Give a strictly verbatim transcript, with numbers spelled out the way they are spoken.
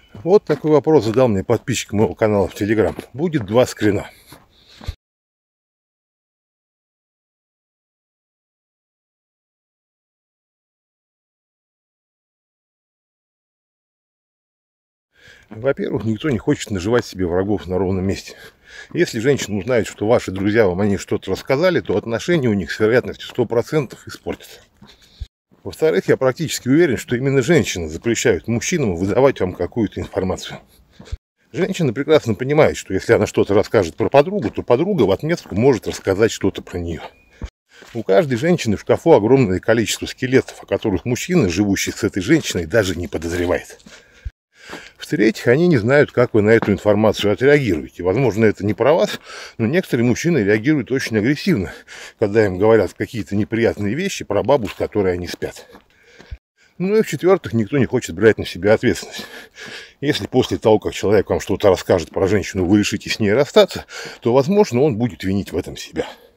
Вот такой вопрос задал мне подписчик моего канала в Телеграм. Будет два скрина. Во-первых, никто не хочет наживать себе врагов на ровном месте. Если женщина узнает, что ваши друзья вам о ней что-то рассказали, то отношения у них с вероятностью сто процентов испортятся. Во-вторых, я практически уверен, что именно женщины запрещают мужчинам выдавать вам какую-то информацию. Женщина прекрасно понимает, что если она что-то расскажет про подругу, то подруга в отместку может рассказать что-то про нее. У каждой женщины в шкафу огромное количество скелетов, о которых мужчина, живущий с этой женщиной, даже не подозревает. В-третьих, они не знают, как вы на эту информацию отреагируете. Возможно, это не про вас, но некоторые мужчины реагируют очень агрессивно, когда им говорят какие-то неприятные вещи про бабу, с которой они спят. Ну и в-четвертых, никто не хочет брать на себя ответственность. Если после того, как человек вам что-то расскажет про женщину, вы решите с ней расстаться, то, возможно, он будет винить в этом себя.